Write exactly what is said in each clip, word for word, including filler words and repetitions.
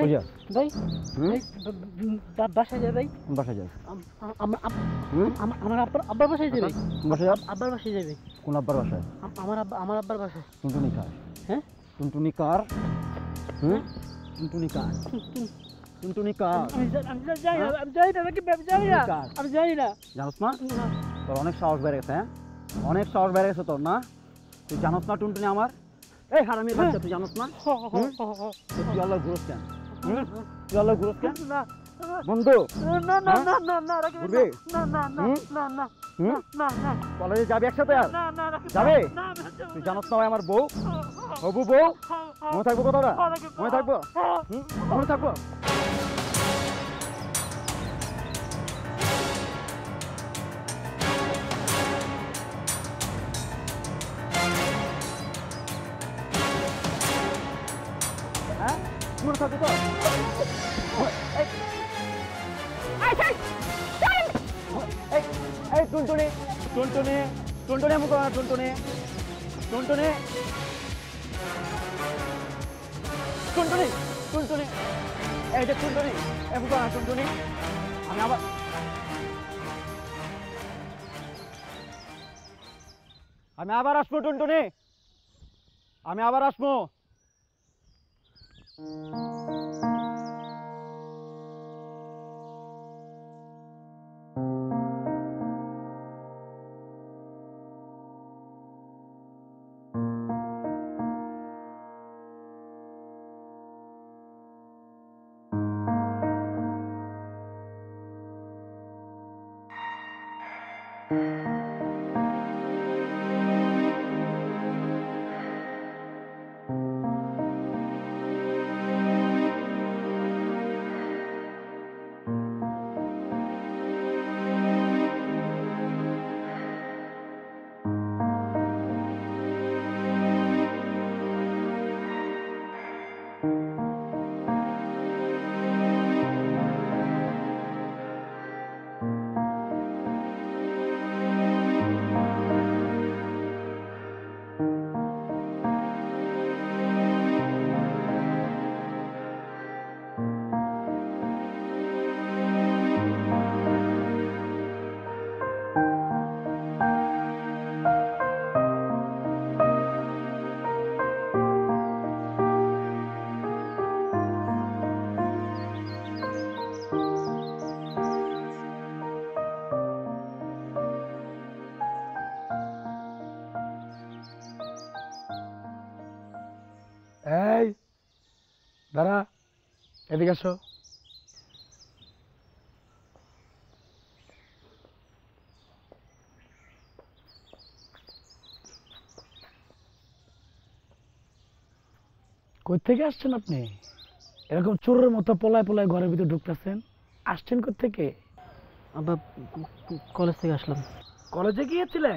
ভাই ভাই বাসায় যাই ভাই। বাসায় যাস? আমার আব্বার আব্বার বাসায় যাই ভাই। বাসায় যাস? আব্বার বাসায় যাই ভাই। কোন আব্বার বাসায়? আমার আব্বা আমার আব্বার বাসায়। টুনটুনি কার? হ্যাঁ টুনটুনি কার? হুম টুনটুনি কার? টুনটুনি কার? আমি যাই না আমি যাই না নাকি আমি যাই না আমি যাই না। জানোস না তোর অনেক সাহস বেড়ে গেছে? হ্যাঁ অনেক সাহস বেড়ে গেছে তোর না? তুই জানোস না টুনটুনি আমার? এই হারামির বাচ্চা তুই জানোস না? তুই আল্লাহ ঘুরোস কেন? তুই আল্লাহ ঘুরোস কেন? না বন্ধু না না না না না রাখি ঘুরবি? না না না না না হুম না না কলেজে যাবি একসাথে? আর না না রাখি যাবে? না তুই জানোস না ভাই আমার বউ হবু বউ মনে থাকবো কথাটা? মনে থাকবো? হুম মনে থাকবো? হ্যাঁ মনে থাকবো তো? এই এই টুনটুনি টুনটুনি টুনটুনি এমন করো না টুনটুনি টুনটুনি টুনটুনি টুনটুনি এই যে টুনটুনি এমন করো না টুনটুনি আমি আবার আমি আবার আসবো টুনটুনি আমি আবার আসবো। এই দাঁড়া এদিকে আসো। কই থেকে আসছেন আপনি? এরকম চোরের মতো পলায় পলায় ঘরের ভিতরে ঢুকতেছেন, আসছেন কই থেকে? আব্বা কলেজ থেকে আসলাম। কলেজে গিয়েছিলেন?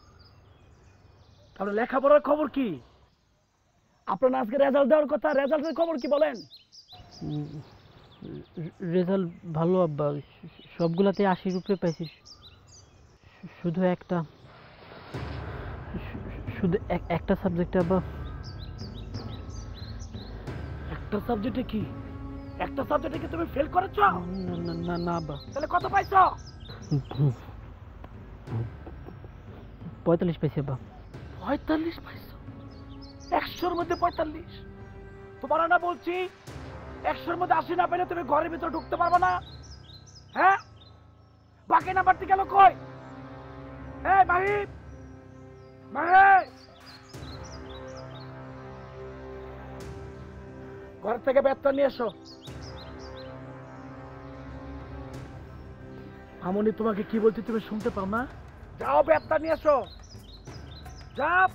তাহলে লেখাপড়ার খবর কি? আপনার আজকে রেজাল্ট দেওয়ার কথা, রেজাল্টের খবর কি বলেন? রেজাল্ট ভালো আব্বা, সবগুলাতে আশির উপরে পাইছি, শুধু একটা শুধু একটা সাবজেক্টে আব্বা। একটা সাবজেক্টে কি? একটা সাবজেক্টে কি তুমি ফেল করেছো? না না না আব্বা। তাহলে কত পাইছো? পঁয়তাল্লিশ পাইছি আব্বা। পঁয়তাল্লিশ পাইছো? একশোর মধ্যে পঁয়তাল্লিশ? তোমার না বলছি একশোর মধ্যে আশি না পেলে তুমি ঘরের ভিতরে ঢুকতে পারবে না। হ্যাঁ বাকি নাম্বারটি গেল কই? এই মাহিব মাহিব, ঘর থেকে ব্যাগটা নিয়ে এসো। আমনি তোমাকে কি বলছি তুমি শুনতে পাও না? যাও ব্যাগটা নিয়ে এসো, যাও।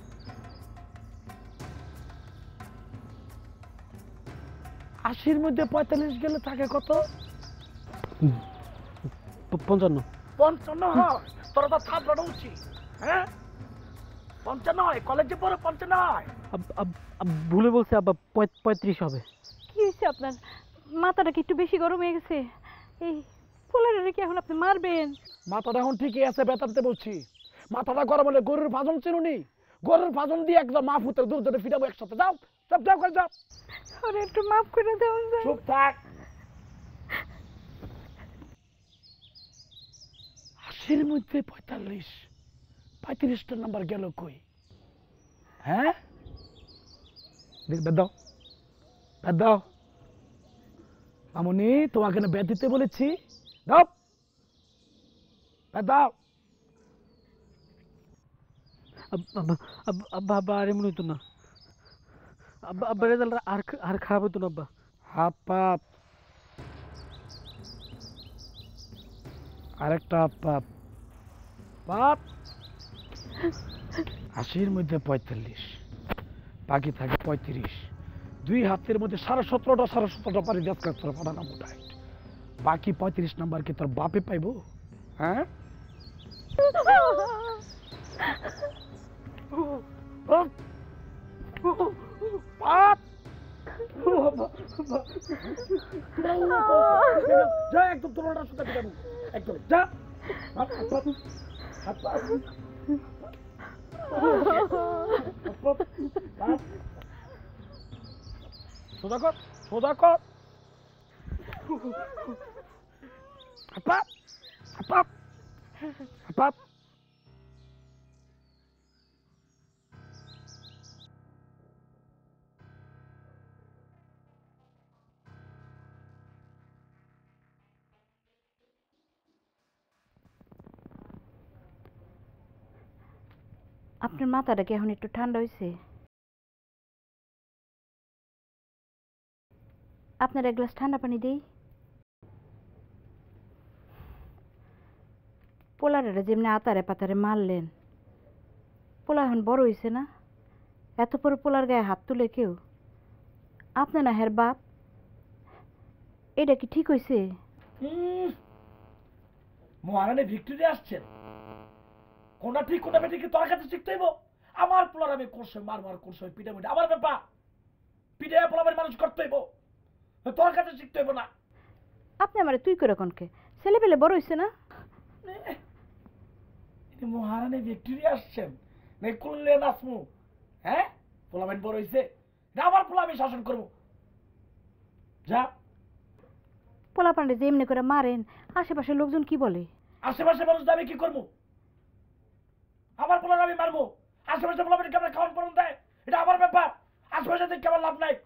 আশির মধ্যে পঁয়তাল্লিশ গেলে থাকে কত? পঞ্চান্ন। পঞ্চান্ন হয়? তোরা তো থাপড়ানো উচিত। হ্যাঁ পঞ্চান্ন হয়, কলেজে পড়ে পঞ্চান্ন হয়। ভুলে বলছে আব্বা, পঁয়ত্রিশ হবে। কি হয়েছে আপনার? মাথাটা কি একটু বেশি গরম হয়ে গেছে? এই পোলারে কি এখন আপনি মারবেন? মাথাটা এখন ঠিকই আছে, বেতারতে বলছি। মাথাটা গরম হলে গরুর ভাজন চিনুনি, গরুর ভাজন দিয়ে একদম মা ফুতে দূর ধরে ফিরাবো একসাথে। যাও সব যাও করে যাও। ওরে একটু মাফ করে দাও স্যার। চুপ থাক। আশির মধ্যে পঁয়তাল্লিশ, পঁয়ত্রিশটা নাম্বার গেল কই? হ্যাঁ, দেখ বেদ দাও, বেদ দাও। মামুনি তোমাকে না বেদ দিতে বলেছি, দাও বেদ দাও। আব্বা আব্বা আব্বা আব্বা আর এমন হইতো না। আব্বা আব্বা রেজাল্ট আর আর খারাপ হতো না আব্বা। হাত পাপ, আরেকটা হাত পাপ পাপ। আশির মধ্যে পঁয়তাল্লিশ, বাকি থাকে পঁয়ত্রিশ। দুই হাতের মধ্যে সাড়ে সতেরোটা সাড়ে সতেরোটা পারি দেখ তোর পাঠানো মোটাই। বাকি পঁয়ত্রিশ নাম্বার কি তোর বাপে পাইবো? হ্যাঁ, পাপ। যা একদম তোর সুতা দিলাম একদম, যা। সোজা কর, সোজা কর। পাপ পাপ পাপ। আপনার মাথাটা কি এখন একটু ঠান্ডা হয়েছে? আপনার এক গ্লাস ঠান্ডা পানি দেই। পোলারেরা যেমনি আতারে পাতারে মারলেন, পোলা এখন বড় হয়েছে না? এত বড় পোলার গায়ে হাত তুলে কেউ? আপনি না হের বাপ, এটা কি ঠিক হয়েছে? মহারানী ভিক্টোরিয়া আসছেন, কোনটা ঠিক কোনটা বেঠিক তোর কাছে শিখতে হইব। আমার পোলার আমি করছে মার মার করছে পিঠে পিঠে আমার ব্যাপার, পিঠে পোলাবের মানুষ করতে হইব, তোর কাছে শিখতে হইব না। আপনি আমারে তুই করে কনকে? ছেলে পেলে বড় হয়েছে না? মহারানী ভিক্টোরিয়া আসছেন, নাই করলে নাচমু? হ্যাঁ, পোলাবেন বড় হয়েছে না, আমার পোলা আমি শাসন করবো। যা। পোলা পান্ডে যে এমনি করে মারেন, আশেপাশের লোকজন কি বলে? আশেপাশে মানুষ আমি কি করবো? আমার পোলার আমি মারবো? আশেপাশে পোলাবেন কেমন খাওয়ান পড়ন দেয়, এটা আমার ব্যাপার। আশেপাশে থেকে আমার লাভ নাই।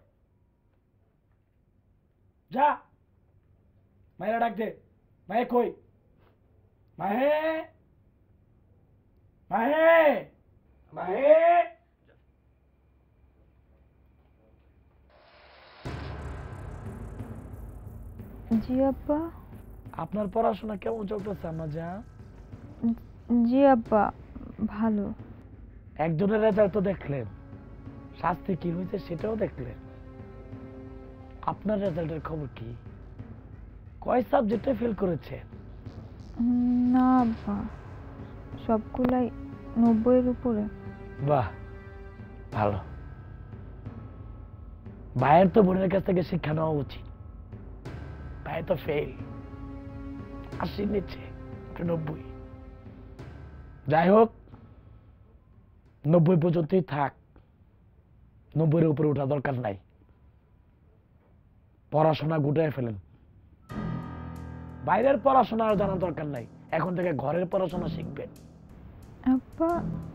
যা, মায়েরা ডাক দে। মায়ে কই? মাহে, মাহে, মাহে। জি আব্বা। আপনার পড়াশোনা কেমন চলতেছে আমার যা? জি আব্বা, ভালো। একজনের রেজাল্ট তো দেখলেন, শাস্তি কি হয়েছে সেটাও দেখলেন। আপনার রেজাল্টের খবর কি? কয় সাবজেক্টে ফেল করেছে? না আব্বা, সবগুলাই নব্বইয়ের উপরে। বাহ, ভালো। ভাইয়ের তো বোনের কাছ থেকে শিক্ষা নেওয়া উচিত। ভাই তো ফেল, আশি নিচ্ছে নব্বই। যাই হোক, নব্বই পর্যন্তই থাক, নব্বইয়ের উপরে ওঠা দরকার নাই। পড়াশোনা গুটায় ফেলেন, বাইরের পড়াশোনা আর জানার দরকার নাই। এখন থেকে ঘরের পড়াশোনা শিখবেন। আব্বা,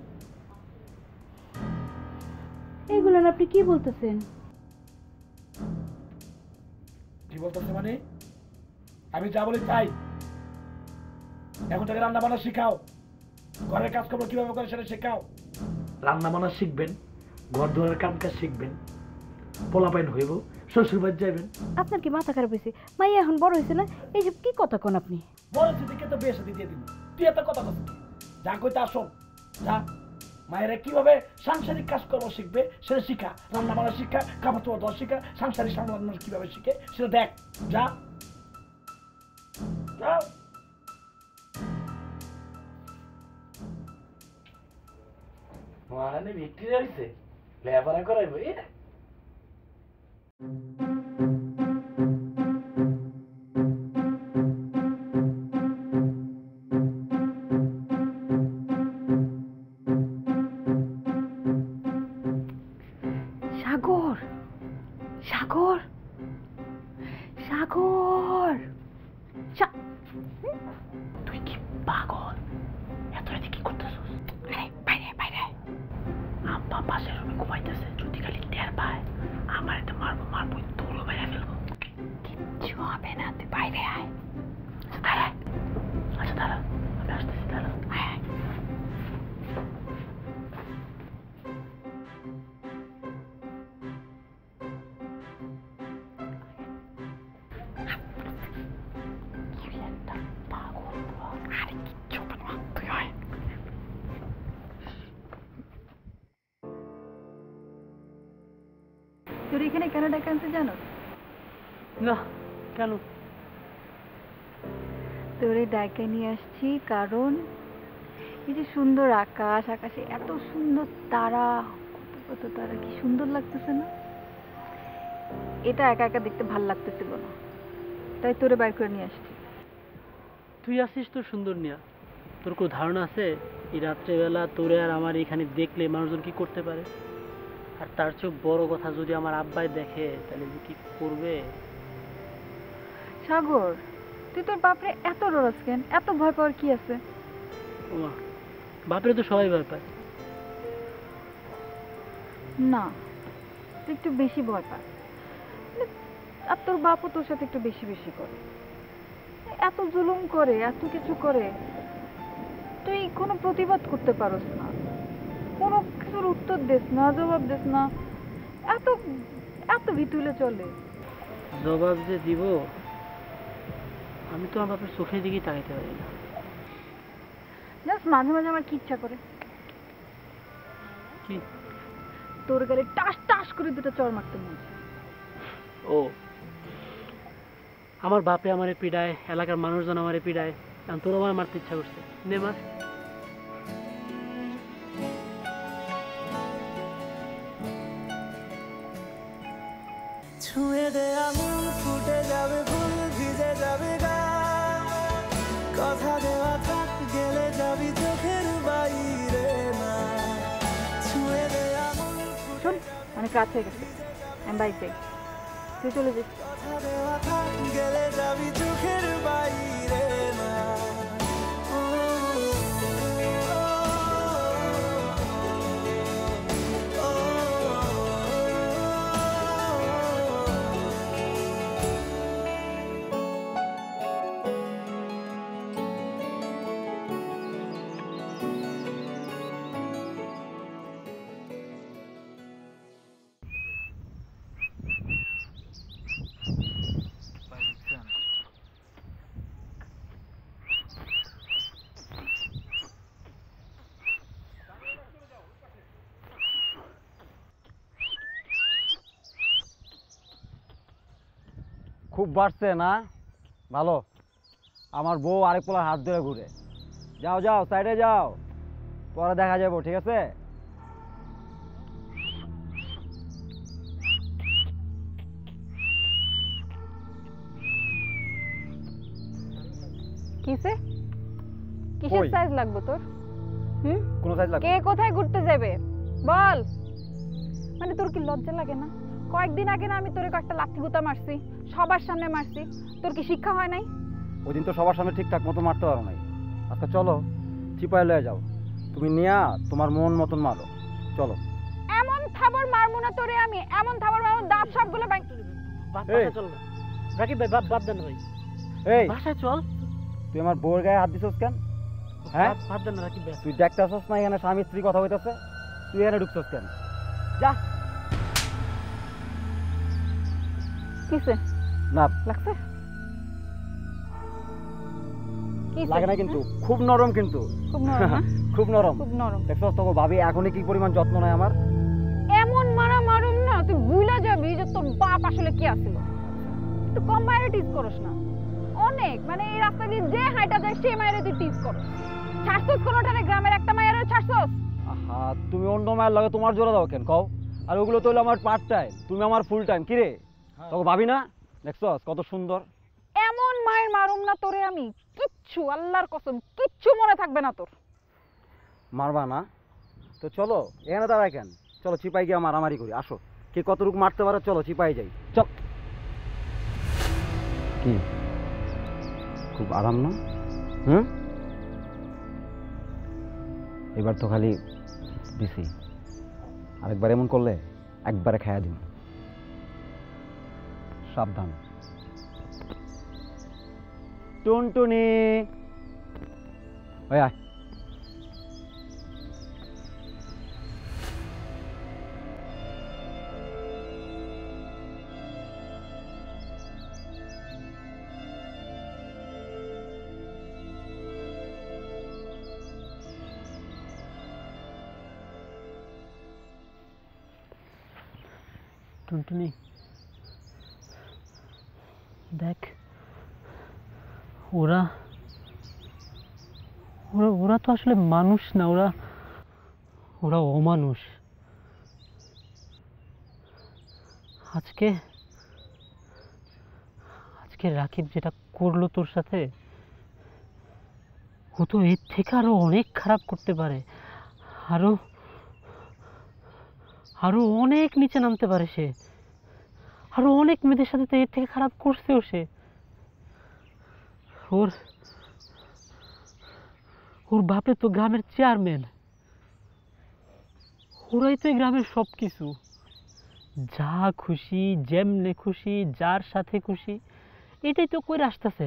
এগুলো আপনি কি বলতেছেন? কি বলতেছে মানে? আমি যা বলি তাই। এখন থেকে রান্না বান্না শিখাও, ঘরের কাজ করবো কিভাবে করে সেটা শেখাও। রান্না বান্না শিখবেন, ঘর দুয়ারের কাম কাজ শিখবেন, পোলাপাইন হইব, শ্বশুর বাড়ি যাইবেন। আপনার কি মাথা খারাপ হয়েছে? মাইয়া এখন বড় হয়েছে না? এইসব কি কথা কোন আপনি? বড় দিদিকে তো বিয়ে সাথে দিয়ে দিন, তুই এত কথা কথা যা কইতে আসো। যা, মায়েরা কিভাবে সাংসারিক কাজ করবো শিখবে সেটা শিখা, রান্না বান্না শিখা, কাপড় চোপড় ধোয়া শিখা, সাংসারিক সামলানো কিভাবে শিখে সেটা দেখ। যা, যাও। মহারানী ভিক্টোরিয়া হইছে, লেখাপড়া করাইবো। সাগর, সাগর সাগর সা- তুই কি পাগল? এত রাতে কি করতেছিস? আরে বাইরে বাইরে আব্বা পাশের রুমে ঘুমাইতেছে, যদি খালি টের পায় আমার এতে মারবো মারবো তোরও বাইরে ফেলবো। কিচ্ছু হবে না, তুই বাইরে আয়। আচ্ছা দাঁড়া, আচ্ছা দাঁড়া, আমি আসতেছি, দাঁড়া। আয়, আয়। তুই একটা পাগল বুড়া। আরে কিচ্ছু হবে না, তুই আয়। তোর এখানে কেন ডাকা আনতে জানো? না, কেন? তোরে ডাকে নিয়ে আসছি কারণ এই যে সুন্দর আকাশ, আকাশে এত সুন্দর তারা, কত কত তারা, কি সুন্দর লাগতেছে না? এটা একা একা দেখতে ভাল লাগতেছিল না, তাই তোরে বাইর করে নিয়ে আসছি। তুই আসিস তোর সুন্দর নিয়া, তোর কোনো ধারণা আছে এই রাত্রেবেলা তোরে আর আমার এখানে দেখলে মানুষজন কি করতে পারে? আর তার চেয়ে বড় কথা, যদি আমার আব্বাই দেখে তাহলে যে কি করবে। সাগর, তুই তোর বাপরে এত ডরাস কেন? এত ভয় পাওয়ার কি আছে? ওমা, বাপরে তো সবাই ভয় পায়। না, তুই একটু বেশি ভয় পাস। মানে, আর তোর বাপও তোর সাথে একটু বেশি বেশি করে, এত জুলুম করে, এত কিছু করে, তুই কোনো প্রতিবাদ করতে পারস না, কোনো কিছুর উত্তর দিস না, জবাব দিস না, এত এত ভিতুলে চলে। জবাব যে দিব, আমি তো আমার বাপের চোখের দিকেই তাকাইতে পারি না। জাস্ট মাঝে মাঝে আমার কি ইচ্ছা করে, কি? তোর গালে টাস টাস করে দুটো চড় মারতে মন চায়। ও, আমার বাপে আমারে পিড়ায়, এলাকার মানুষজন আমারে পিড়ায়, এখন তোর আমার মারতে ইচ্ছা করছে, নে মার। ছুঁয়ে দে আঙুল, ফুটে যাবে ফুল, ভিজে যাবে গা, কথা দেওয়া থাক, গেলে যাবি চোখের বাইরে না। ছুঁয়ে দে আঙুল, শোন, অনেক রাত হয়ে গেছে, আমি বাড়ি যাই, তুই চলে যাস। কথা দেওয়া থাক, গেলে যাবি চোখের বাইরে না। ও, ও, ও, ও, খুব বাড়ছে না? ভালো, আমার বউ আরেক পোলার হাত ধরে ঘুরে। যাও যাও, সাইডে যাও, পরে দেখা যাবো, ঠিক আছে? কিসে? কিসের কই? সাইজ লাগবে তোর? হুম? কোনো সাইজ লাগবে? কে কোথায় ঘুরতে যাবে বল? মানে তোর কি লজ্জা লাগে না? কয়েকদিন আগে না আমি তোরে কয়েকটা লাথি গুতা মারছি, সবার সামনে মারছি, তোর কি শিক্ষা হয় নাই? ওই দিন তো সবার সামনে ঠিকঠাক মতো মারতে পারো নাই। আজকে চলো, চিপায় লয়ে যাও, তুমি নিয়া তোমার মন মতন মারো, চলো। এমন থাবর মারমু না তোরে আমি, এমন থাবর মারমু দাঁত সবগুলো ভাঙ। বা- এই। বাসায় চল না রাকিব ভাই, বাদ বাদ দেন না ভাই, এই, বাসায় চল। তুই আমার বউর গায়ে হাত দিছস কেন? হ্যাঁ? বাদ- বাদ দেন না রাকিব ভাই। তুই দেখতে আসছ না এখানে স্বামী স্ত্রী কথা হইতেছে? তুই এখানে ঢুকছস কেন? যা। কিসে না, লাগছে? কিসে? লাগে না কিন্তু, খুব নরম কিন্তু, খুব নরম না? খুব নরম। খুব নরম। দেখছস তোকে ভাবি এখনই কি পরিমাণ যত্ন নেয় আমার। এমন মারা মারুম না তুই ভুলে যাবি যে তোর বাপ আসলে কি আছিল। তুই কম মায়ের টিজ করস না, অনেক, মানে এই রাস্তা দিয়ে যে হাইটা যায় সেই মায়ের তুই টিজ করস। ছাড়ছস কোনোটারে, গ্রামের একটা মায়ের ছাড়ছস? আহা, তুমি অন্য মায়ের লগে তোমার জোড়া দাও কেন কও? আর ওগুলো তো হলো আমার পার্ট টাইম, তুমি আমার ফুল টাইম। কি রে, তোকে ভাবি না? দেখছস কত সুন্দর। এমন মায়ের মারুম না তোরে আমি, কিচ্ছু আল্লাহর কসম কিচ্ছু মনে থাকবে না তোর। মারবা না তো চলো, এখানে দাঁড়ায় কেন? চলো চিপাই গিয়ে মারামারি করি, আসো। কে কতটুকু মারতে পারে, চলো চিপাই যাই, চল। কি খুব আরাম না? হুম, এবার তো খালি দিছি, আরেকবার এমন করলে একবারে খায়া দিন। সাবধান। টুনটুনি, ওই আয়। টুনটুনি দেখ, ওরা ওরা ওরা তো আসলে মানুষ না, ওরা ওরা অমানুষ। আজকে আজকে রাকিব যেটা করলো তোর সাথে, ও তো এর থেকে আরো অনেক খারাপ করতে পারে, আরো আরো অনেক নিচে নামতে পারে সে, আরো অনেক মেয়েদের সাথে তো এর থেকে খারাপ করছেও সে। ওর ওর বাপে তো গ্রামের চেয়ারম্যান, ওরাই তো এই গ্রামের সব কিছু। যা খুশি যেমনে খুশি যার সাথে খুশি এটাই তো করে আসতেছে।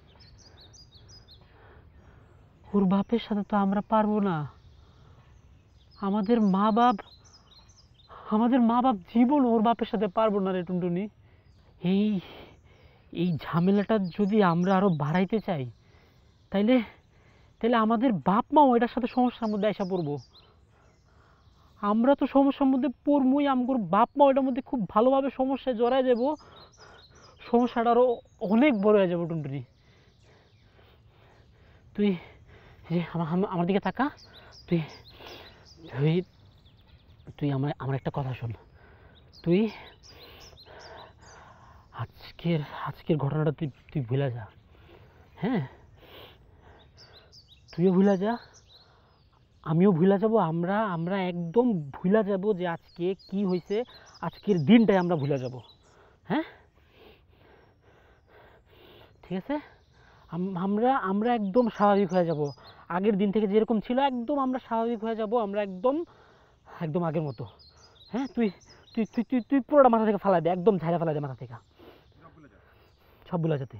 ওর বাপের সাথে তো আমরা পারবো না। আমাদের মা বাপ আমাদের মা বাপ জীবন ওর বাপের সাথে পারবো না রে টুনটুনি। এই এই ঝামেলাটা যদি আমরা আরো বাড়াইতে চাই, তাইলে তাহলে আমাদের বাপ মাও এটার সাথে সমস্যার মধ্যে এসে পড়বো। আমরা তো সমস্যার মধ্যে পড়বই, আমগোর বাপ মা এটার মধ্যে খুব ভালোভাবে সমস্যায় জড়ায় যাব, সমস্যাটা আরো অনেক বড় হয়ে যাবো টুনটুনি। তুই যে আমার আমার দিকে তাকা, তুই তুই তুই আমার আমার একটা কথা শোন। তুই আজকের আজকের ঘটনাটা তুই তুই ভুলে যা, হ্যাঁ? তুইও ভুলে যা, আমিও ভুলে যাব। আমরা আমরা একদম ভুলে যাব যে আজকে কি হয়েছে, আজকের দিনটাই আমরা ভুলে যাব, হ্যাঁ? ঠিক আছে? আমরা আমরা একদম স্বাভাবিক হয়ে যাব, আগের দিন থেকে যেরকম ছিল একদম আমরা স্বাভাবিক হয়ে যাব, আমরা একদম একদম আগের মতো, হ্যাঁ? তুই তুই তুই তুই তুই পুরোটা মাথা থেকে ফালাই দে, একদম ঝাড়া ফালাই দে মাথা থেকে, সব ভুলে যা তুই।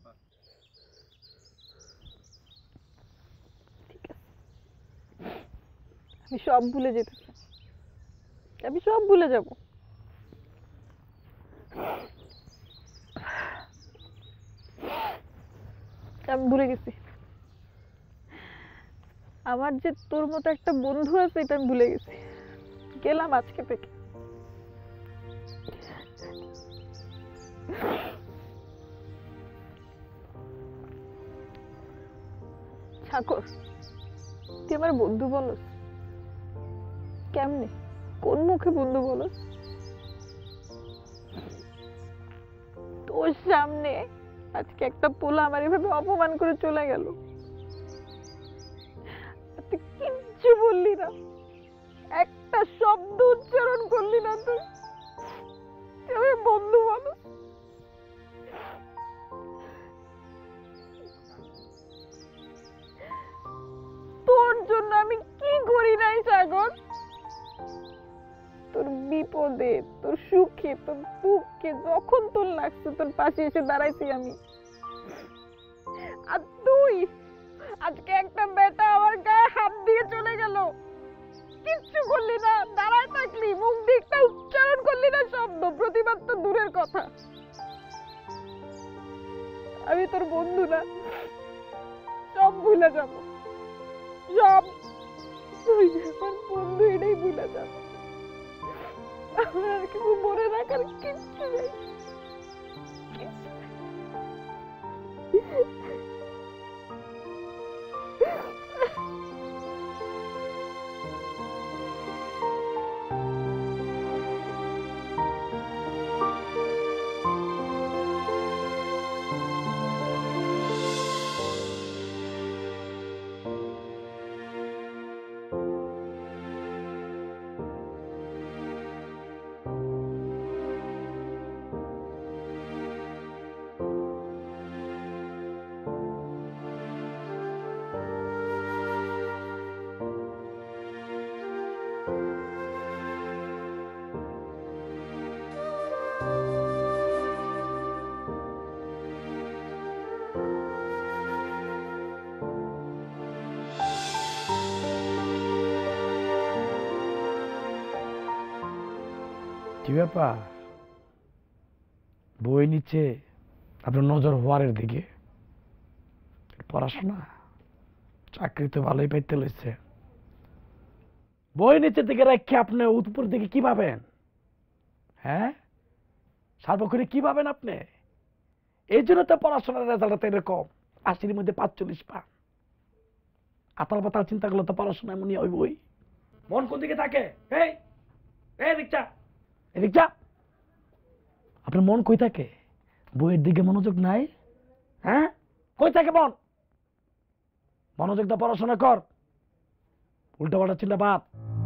আমি সব ভুলে যেতেছি, আমি সব ভুলে যাব। আমি ভুলে গেছি আমার যে তোর মতো একটা বন্ধু আছে, এটা আমি ভুলে গেছি। গেলাম আজকে থেকে। ঠাকুর, তুই আমার বন্ধু বলস কেমনে? কোন মুখে বন্ধু বলস? তোর সামনে আজকে একটা পোলা আমার এভাবে অপমান করে চলে গেল, তুই কিচ্ছু বললি না, একটা শব্দ উচ্চারণ করলি না। তুই তুই বন্ধু বলস? তোর জন্য আমি কি করি নাই সাগর? তোর বিপদে, তোর সুখে, তোর দুঃখে যখন তোর লাগছে তোর পাশে এসে দাঁড়াইছি আমি। আর তুই আজকে একটা বেটা আমার গায়ে হাত দিয়ে চলে গেল, কিচ্ছু করলি না, দাঁড়ায় থাকলি, মুখ দিয়ে একটা উচ্চারণ করলি না শব্দ, প্রতিবাদ তো দূরের কথা। আমি তোর বন্ধু না, সব ভুলে যাব, সব। তুই আমার বন্ধু, এটাই ভুলে যাব। আমার আর কিছু মনে রাখার কিচ্ছু নেই। কি ব্যাপার, বই নিচ্ছে আপনার নজর হওয়ারের দিকে? পড়াশোনা চাকরি তো ভালোই পাইতে লইছে, বই নিচের দিকে রেখে আপনি উপর দিকে কি পাবেন? হ্যাঁ, সার্বক্ষণিক কি পাবেন আপনি? এই জন্য তো পড়াশোনার রেজাল্ট এরকম, আশির মধ্যে পাঁচচল্লিশ পান। আতাল পাতাল চিন্তা করলে তো পড়াশোনা এমনই ওই বই। মন কোন দিকে থাকে? এই এই রিকশা, এই রিকশা, আপনার মন কই থাকে? বইয়ের দিকে মনোযোগ নাই? হ্যাঁ, কই থাকে মন? মনোযোগ দা পড়াশোনা কর, উল্টা পাল্টা চিন্তা বাদ।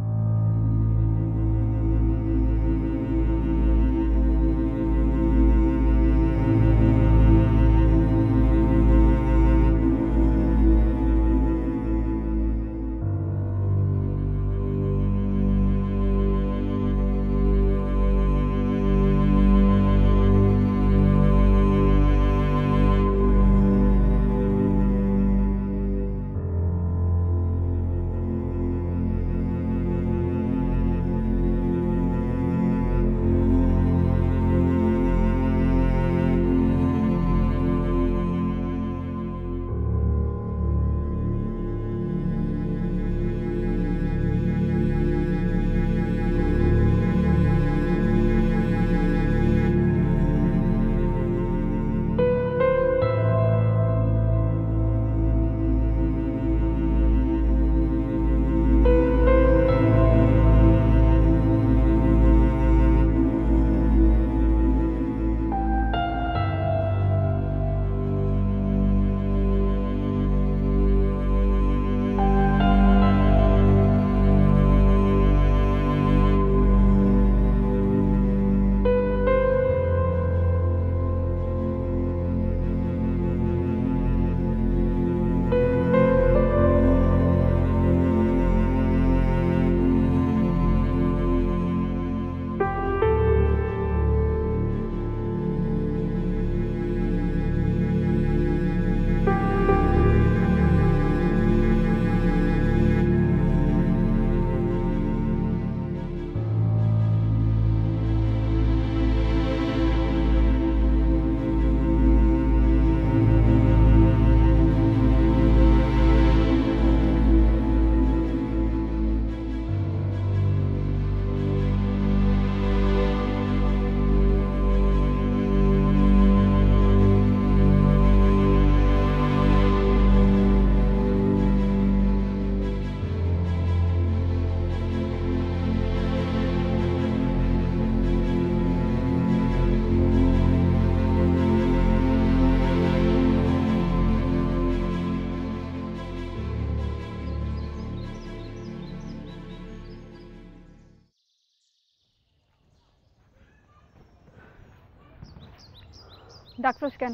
ডাকছস কেন?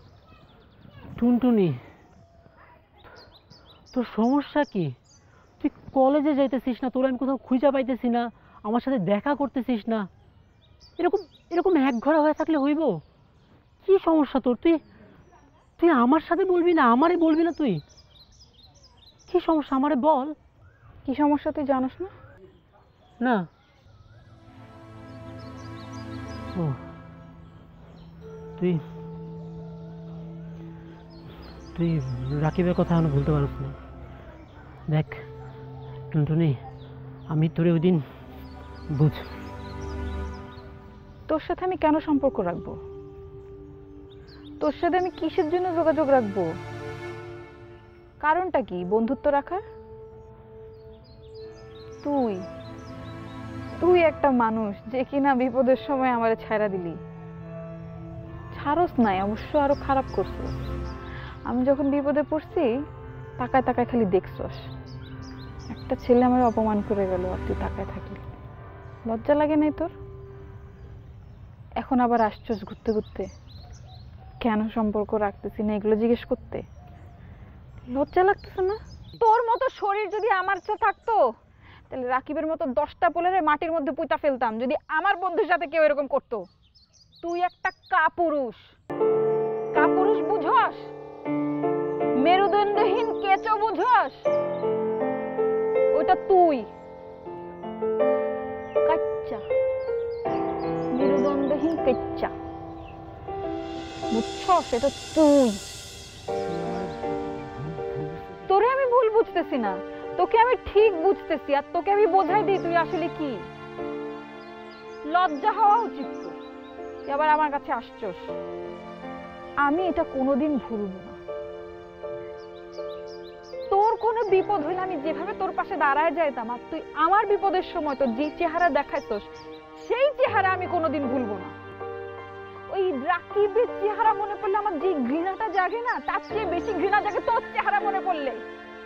টুনটুনি, তোর সমস্যা কি? তুই কলেজে যাইতেছিস না, তোর আমি কোথাও খুঁজে পাইতেছি না, আমার সাথে দেখা করতেছিস না। এরকম এরকম একঘরা হয়ে থাকলে হইব? কি সমস্যা তোর? তুই তুই আমার সাথে বলবি না, আমারে বলবি না? তুই কি সমস্যা আমারে বল। কি সমস্যা তুই জানোস না? না। ও, তুই তুই রাকিবের কথা আমি ভুলতে পারছ না। দেখ টুনটুনি, আমি তোরে ওই দিন বুঝ, তোর সাথে আমি কেন সম্পর্ক রাখবো? তোর সাথে আমি কিসের জন্য যোগাযোগ রাখবো? কারণটা কি বন্ধুত্ব রাখার? তুই তুই একটা মানুষ যে কিনা বিপদের সময় আমারে ছাইরা দিলি। ছাড়স নাই, অবশ্য আরো খারাপ করছিস। আমি যখন বিপদে পড়ছি তাকায় তাকায় খালি দেখছস। একটা ছেলে আমার অপমান করে গেল আর তুই তাকায় থাকলি। লজ্জা লাগে নাই তোর? এখন আবার আসছস ঘুরতে ঘুরতে কেন সম্পর্ক রাখতেছি না এগুলো জিজ্ঞেস করতে? লজ্জা লাগতেছে না? তোর মতো শরীর যদি আমার কাছে থাকতো তাহলে রাকিবের মতো দশটা পোলেরে মাটির মধ্যে পুঁতা ফেলতাম যদি আমার বন্ধুর সাথে কেউ এরকম করতো। তুই একটা কাপুরুষ। কাপুরুষ বুঝস? মেরুদণ্ডহীন কেঁচো বুঝস? ওইটা তুই কাচ্চা কেচ্চা বুঝছো সেটা তুই তোরে আমি ভুল বুঝতেছি না তোকে আমি ঠিক বুঝতেছি আর তোকে আমি বোঝাই দিই তুই আসলে কি লজ্জা হওয়া উচিত তোর তুই আবার আমার কাছে আসছস আমি এটা কোনোদিন ভুলবো না তোর কোনো বিপদ হইলে আমি যেভাবে তোর পাশে দাঁড়ায় যাইতাম আর তুই আমার বিপদের সময় তো যে চেহারা দেখাইছস সেই চেহারা আমি কোনোদিন ভুলবো না ওই রাকিবের চেহারা মনে পড়লে আমার যে ঘৃণাটা জাগে না তার চেয়ে বেশি ঘৃণা জাগে তোর চেহারা মনে পড়লে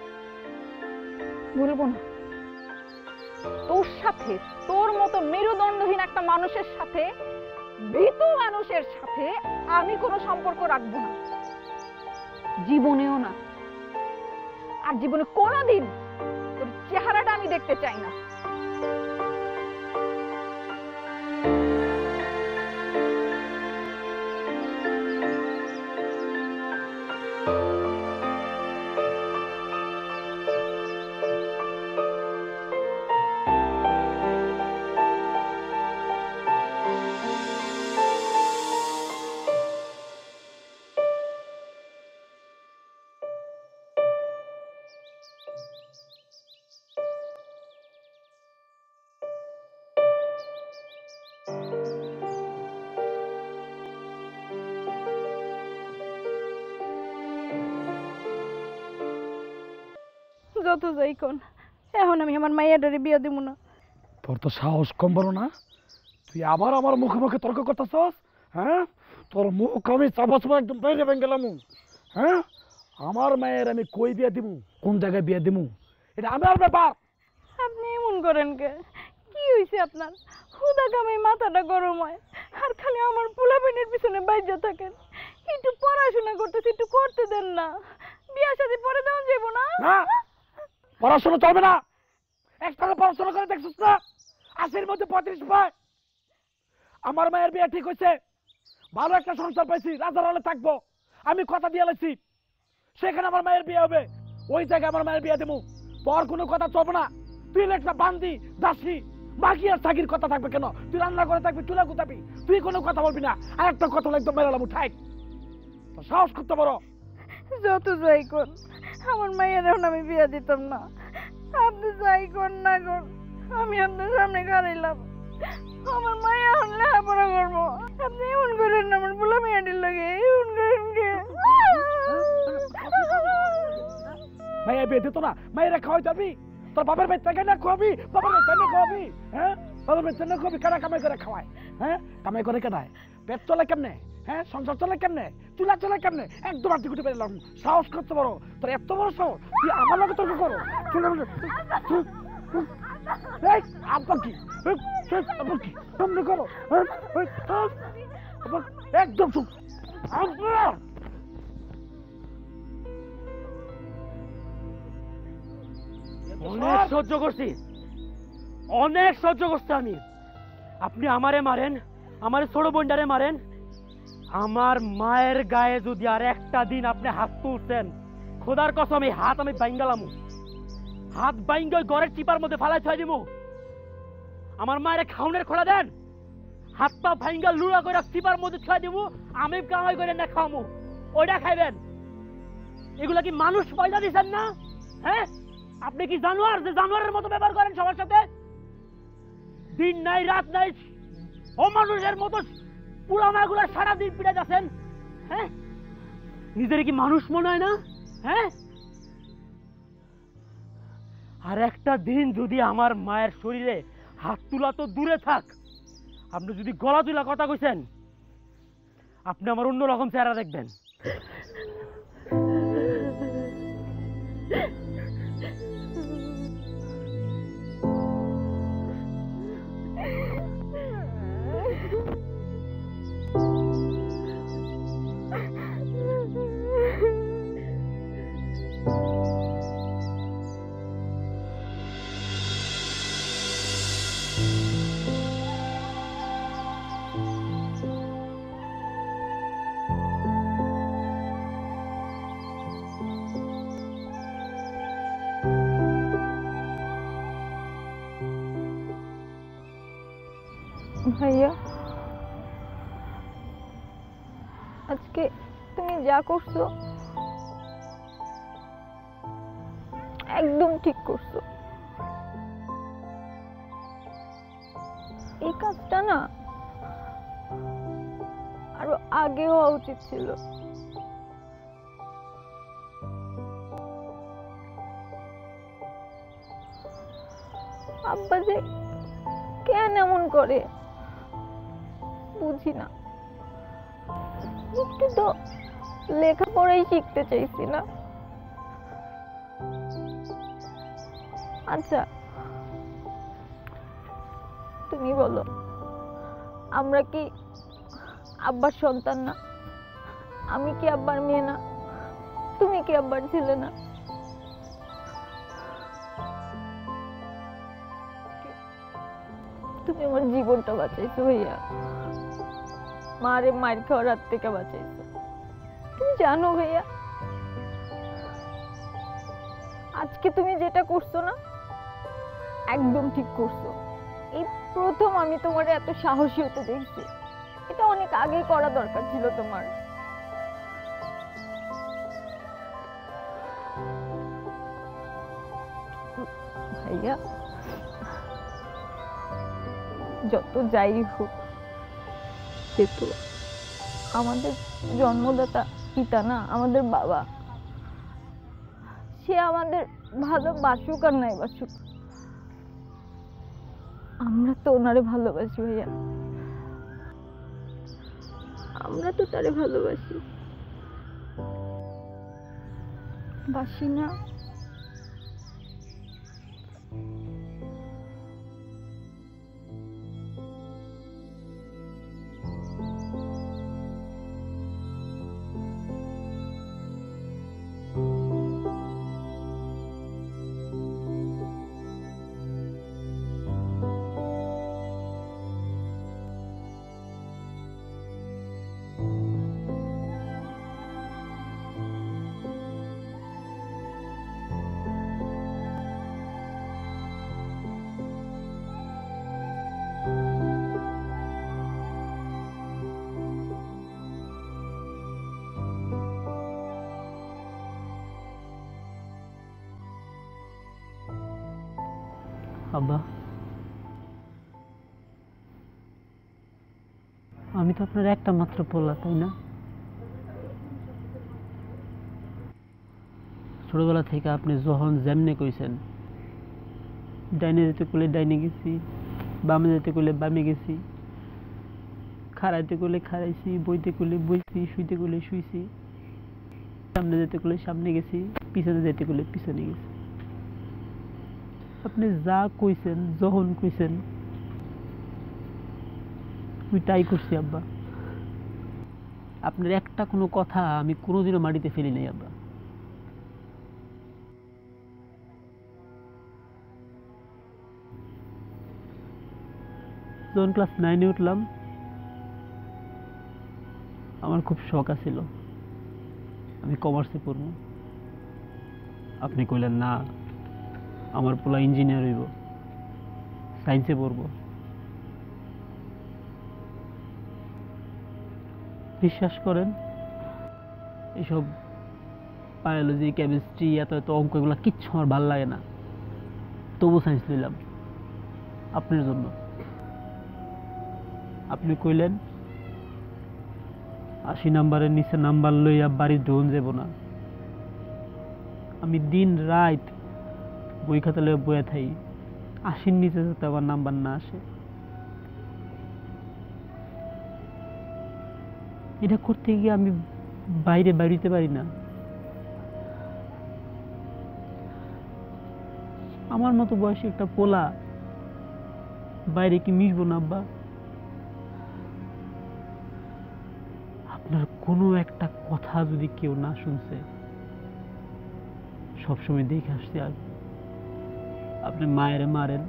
ভুলবো না তোর সাথে তোর মতো মেরুদণ্ডহীন একটা মানুষের সাথে ভীতু মানুষের সাথে আমি কোনো সম্পর্ক রাখবো না জীবনেও না আর জীবনে কোনোদিন তোর চেহারাটা আমি দেখতে চাই না যত যাই কোন এখন আমি আমার মাইয়াটারে বিয়া দিব না তোর তো সাহস কম বড় না তুই আবার আমার মুখে মুখে তর্ক করতেছস হ্যাঁ তোর মুখ আমি চাপা চাপা একদম বাইরে ভেঙে গেলাম হ্যাঁ আমার মায়ের আমি কই বিয়া দিব কোন জায়গায় বিয়া দিব এটা আমার ব্যাপার আপনি এমন করেন কে কি হইছে আপনার হুদা কামে মাথাটা গরম হয় আর খালি আমার পোলাপেনের পিছনে বাইজা থাকেন একটু পড়াশোনা করতেছি একটু করতে দেন না বিয়া শাদী পরে দেওয়া যাবো না না পড়াশোনা চলবে না একটানা পড়াশোনা করে দেখছিস না আশির মধ্যে পঁয়ত্রিশ পায় আমার মায়ের বিয়ে ঠিক হয়েছে ভালো একটা সংসার পাইছি রাজার হলে থাকবো আমি কথা দিয়ে লাইছি সেখানে আমার মায়ের বিয়ে হবে ওই জায়গায় আমার মায়ের বিয়ে দেবো তোর কোনো কথা চলবে না তুই একটা বান্দি দাসী বাকি আর থাকির কথা থাকবে কেন তুই রান্না করে থাকবি চুলা গুতাবি তুই কোনো কথা বলবি না আর একটা কথা একদম মেরালাম উঠাই তো সাহস করতে পারো যত যাই কোন আমার মায়ের এখন আমি বিয়া দিতাম না আপনি যাই কোন না কোন আমি আপনার সামনে গাড়াইলাম আমার মায়া এখন লেখাপড়া করবো আপনি এমন করেন না আমার পোলা মেয়াটির লাগে এমন করেন কে মায়ের বিয়ে দিত না মায়েরা খাওয়াই যাবি তোর বাবার বাচ্চা কেন খাওয়াবি বাবার বাচ্চা না খাওয়াবি হ্যাঁ বাবার বাচ্চা না খাওয়াবি কারা কামাই করে খাওয়ায় হ্যাঁ কামাই করে কেনায় পেট চলে কেমনে হ্যাঁ সংসার চলে কেমনে চুলা চলে কেমনে একদম আর্থিক উঠে পেলাম সাহস করতে পারো তোর এত বড় সাহস তুই আমার লগে তর্ক করো আব্বা কি আব্বা কি সামনে করো একদম চুপ অনেক সহ্য করছি অনেক সহ্য করছি আমি আপনি আমারে মারেন আমার ছোট বোনটারে মারেন আমার মায়ের গায়ে যদি আর একটা দিন আপনি হাত তুলছেন খোদার কসম এই হাত আমি বাইঙ্গালাম হাত বাইঙ্গল ঘরের চিপার মধ্যে ফালাই ছয় দিব আমার মায়ের খাউনের খোলা দেন হাত পা ভাইঙ্গাল লুড়া করে চিপার মধ্যে ছয় দিব আমি কামাই করে না খাওয়ামু ওইটা খাইবেন এগুলা কি মানুষ পয়দা দিচ্ছেন না হ্যাঁ আপনি কি জানোয়ার যে জানোয়ারের মতো ব্যবহার করেন সবার সাথে দিন নাই রাত নাই অমানুষের মতো পুরা মাগুলা সারাদিন পিড়ে যাচ্ছেন হ্যাঁ নিজের কি মানুষ মনে হয় না হ্যাঁ আর একটা দিন যদি আমার মায়ের শরীরে হাত তুলা তো দূরে থাক আপনি যদি গলা তুলা কথা কইছেন আপনি আমার অন্য রকম চেহারা দেখবেন ভাইয়া আজকে তুমি যা করছো একদম ঠিক করছো। এই কাজটা না আরো আগে হওয়া উচিত ছিল। আব্বা যে কেন এমন করে বুঝি না। একটু তো লেখাপড়াই শিখতে চাইছি না। আচ্ছা তুমি বলো, আমরা কি আব্বার সন্তান না? আমি কি আব্বার মেয়ে না? তুমি কি আব্বার ছেলে না? তুমি আমার জীবনটা বাঁচাইছো ভাইয়া, মারে মার খাওয়ার হাত থেকে বাঁচাইছো। তুমি জানো ভাইয়া, আজকে তুমি যেটা করছো না একদম ঠিক করছো। এই প্রথম আমি তোমার এত সাহসী হতে দেখছি। এটা অনেক আগে করা দরকার ছিল তোমার। ভাইয়া যত যাই হোক, সে তো আমাদের জন্মদাতা পিতা না, আমাদের বাবা। সে আমাদের ভালোবাসুক আর নাই বাসুক, আমরা তো ওনারে ভালোবাসি ভাইয়া। আমরা তো তারে ভালোবাসি, বাসি না? আব্বা, আমি তো আপনার একটা মাত্র পোলা, তাই না? ছোটবেলা থেকে আপনি যখন যেমনে কইছেন, ডাইনে যেতে করলে ডাইনে গেছি, বামে যেতে করলে বামে গেছি, খাড়াইতে করলে খাড়াইছি, বইতে করলে বইছি, শুইতে করলে শুইছি, সামনে যেতে করলে সামনে গেছি, পিছনে যেতে করলে পিছনে গেছি। আপনি যা কইছেন, যখন কইছেন, আমি তাই করছি আব্বা। আপনার একটা কোনো কথা আমি কোনোদিনও মাটিতে ফেলি নাই আব্বা। যখন ক্লাস নাইনে উঠলাম, আমার খুব শখ আছিল আমি কমার্সে পড়বো। আপনি কইলেন না, আমার পোলা ইঞ্জিনিয়ার হইব, সায়েন্সে পড়বো। বিশ্বাস করেন, এসব বায়োলজি, কেমিস্ট্রি, এত এত অঙ্ক এগুলো কিচ্ছু আমার ভালো লাগে না, তবু সায়েন্স নিলাম আপনার জন্য। আপনি কইলেন আশি নাম্বারের নিচে নাম্বার লইয়া বাড়ি ঢোন যাব না। আমি দিন রাত বই খাতা লইয়া বইয়া থাই, আশির নিচে যাতে আমার নাম্বার না আসে। এটা করতে গিয়ে আমি বাইরে বাড়িতে পারি না। আমার মতো বয়সী একটা পোলা বাইরে কি মিশবো না আব্বা? আপনার কোনো একটা কথা যদি কেউ না শুনছে, সবসময় দেখে আসছে আর আপনি মায়ের মারেন।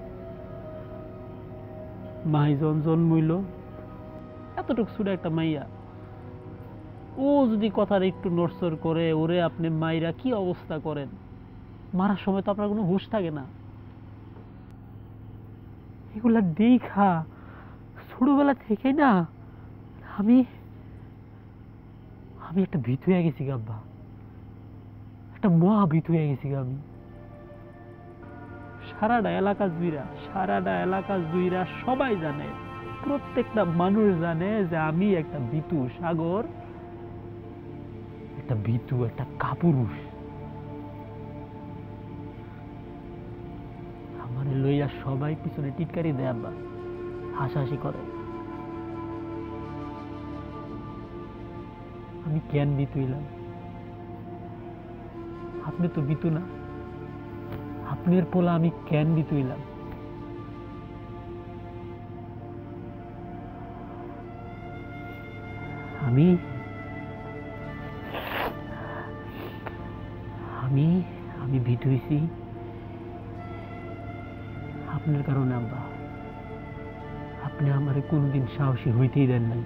মাই যখন জন্মইল, এতটুকু ছোট একটা মাইয়া, ও যদি কথার একটু নড়চড় করে, ওরে আপনি মাইরা কি অবস্থা করেন। মারার সময় তো আপনার কোনো হুঁশ থাকে না। এগুলা দেখা ছোটবেলা থেকে না আমি আমি একটা ভীত হয়ে গেছি গা আব্বা, একটা মহা ভীত হয়ে গেছি গা আমি। সারাটা এলাকা জুইরা সারাটা এলাকা জুইরা সবাই জানে, প্রত্যেকটা মানুষ জানে যে আমি একটা ভীতু সাগর, একটা ভীতু, একটা কাপুরুষ। আমার লইয়া সবাই পিছনে টিটকারি দেয় আব্বা, হাসাহাসি করে। আমি কেন ভীতু হইলাম? আপনি তো ভীতু না, আপনার পোলা আমি কেন ভীতু হইলাম? আমি আমি আমি ভীতু হইছি আপনার কারণে আব্বা। আপনি আমারে কোনোদিন সাহসী হইতেই দেন নাই।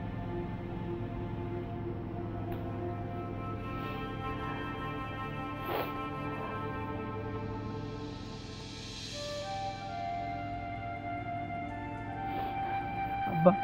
আব্বা,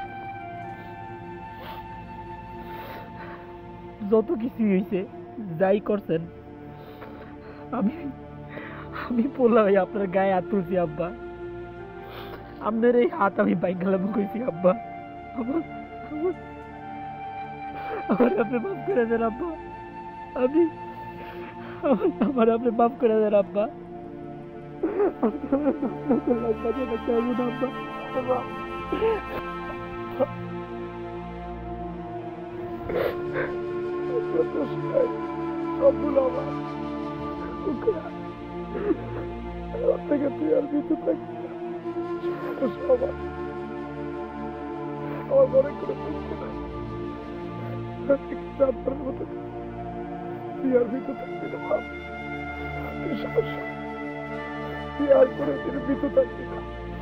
যত কিছু হয়েছে, যাই করছেন, আমি আমি পোলা ভাই আপনার গায়ে হাত তুলছি আব্বা। আপনার এই হাত আমি বাইকালাম কইছি আব্বা। আমার আমার- আমার আপনি মাফ করে দেন আব্বা। আমি আমার আমার আপনি মাফ করে দেন আব্বা। কেমন আব্বা? আব্বা, সবগুলো আমার থেকে তুই আর ভীতু থাকবি না। আমার আমার মনে করে দুঃখ নাই, আপনার মতো তুই আর ভীতু থাকবি না। বাপ, তুই সমস্যা, তুই আর করে দিন ভীতু থাকবি না।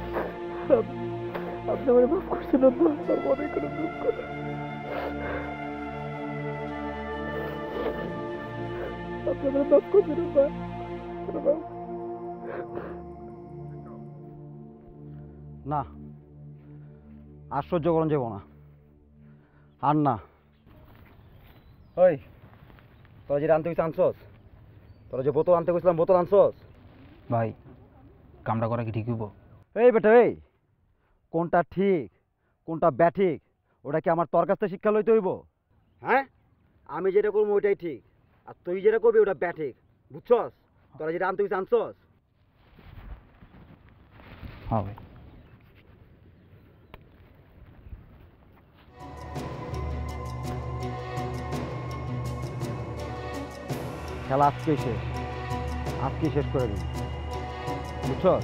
আপনি আমার মাফ করছেন আব্বা, আমার মনে করে দুঃখ নাই। আপনারা মাফ করছেন আব্বা, আপনারা মাফ। না, আর সহ্য করুন যাব না, আর না। ওই, তোরা যে আনতে গেছিস আনছস? তোরা যে বোতল আনতে গেছিলাম বোতল আনছস? ভাই কামটা করা কি ঠিক হইব? এই বেটা এই, কোনটা ঠিক কোনটা ব্যাঠিক ওটা কি আমার তোর কাছ থেকে শিক্ষা লইতে হইব? হ্যাঁ, আমি যেটা করবো ওইটাই ঠিক, আর তুই যেটা করবি ওটা ব্যাঠিক, বুঝছস? তোরা যেটা আনতে গেছিস আনছস? হ্যাঁ ভাই। খেলা আজকেই শেষ, আজকেই শেষ করে দিন, বুঝছস?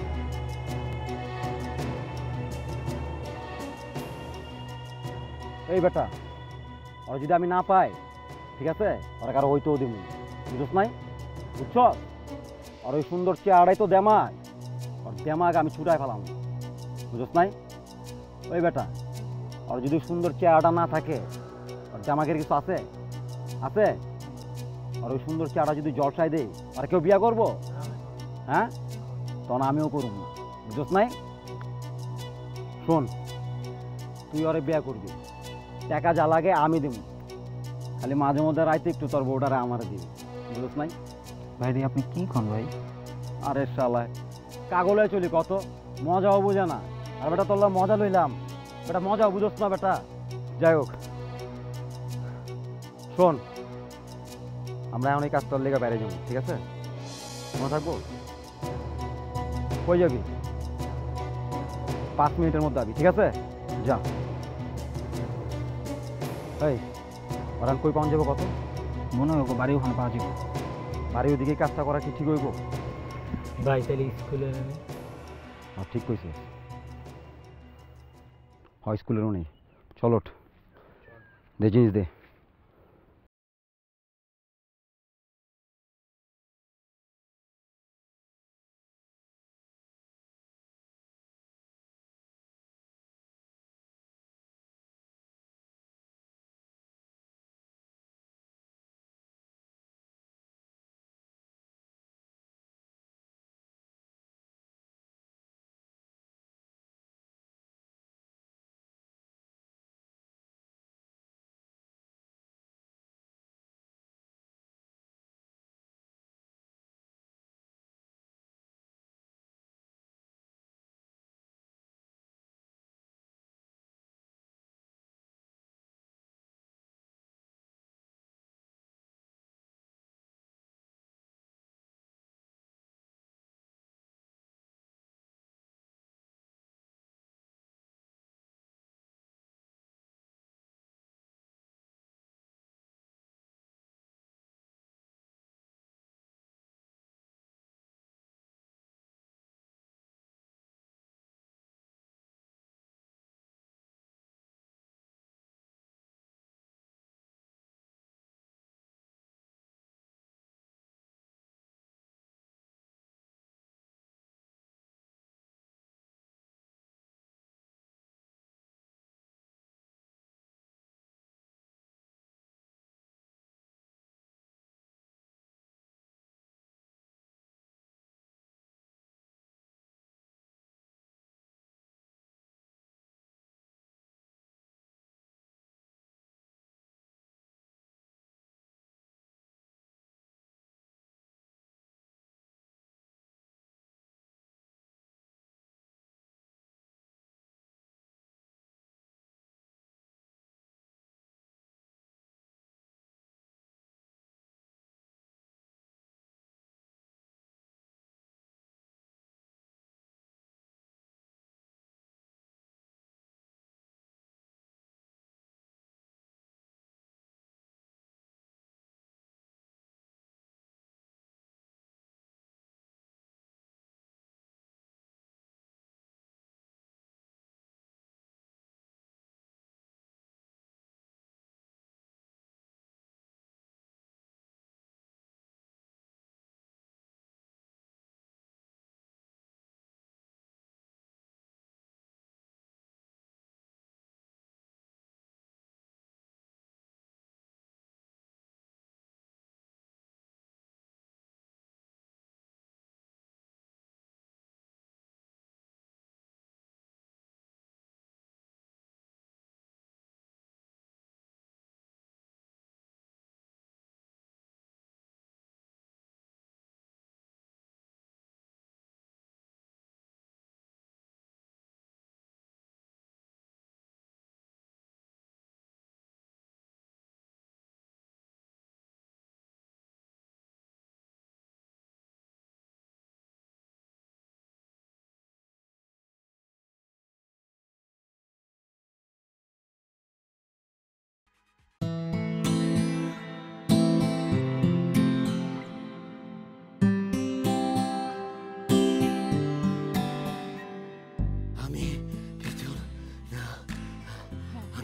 এই বেটা, আর যদি আমি না পাই, ঠিক আছে, ওরা কারো হইতেও দিব, বুঝছ নাই? বুঝছস? আর ওই সুন্দর চেয়ারটাই তো দেমাগ, আর দেমাগ আমি ছুটাই ফেলাম, বুঝছ নাই? ওই বেটা, আর যদি সুন্দর চেয়ারটা না থাকে, আর দেমাগের কিছু আছে আছে আর ওই সুন্দর চেয়ারটা যদি জলসাই দেয়, আর কেউ বিয়া করবো? হ্যাঁ, তখন আমিও করব, বুঝছ নাই? শোন, তুই ওরে বিয়া করবি, টাকা যা লাগে আমি দেব, খালি মাঝে মধ্যে রাইতে একটু তোর বউটারে আমার দিবি, বুঝছ নাই? ভাই দি আপনি কি কন ভাই? আরে শালায় কাগলে চলি, কত মজাও বুঝে না। আর বেটা তোর লগে মজা লইলাম, বেটা মজাও বুঝছ না বেটা। যাই হোক, শোন, আমরা এখন এই কাজটার লেগে বাইরে যাবো, ঠিক আছে? মনে থাকবো? কই যাবি? পাঁচ মিনিটের মধ্যে আবি, ঠিক আছে? যা। এই ওরান কই পাওয়া যাবো কত? মনে হয় ওকে বাড়ি ওখানে পাওয়া যাবে। বাড়ি ওদিকে কাজটা করা কি ঠিক হইব? ভাই তাহলে স্কুলে হ্যাঁ ঠিক কইছে, হয় স্কুলেরও নেই। চলো দে জিনিস দে।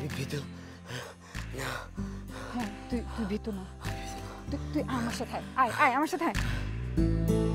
ভীতু না। হ্যাঁ তুই তুই ভীতু না, তুই তুই আমার সাথে আয় আয় আয় আমার সাথে আয়।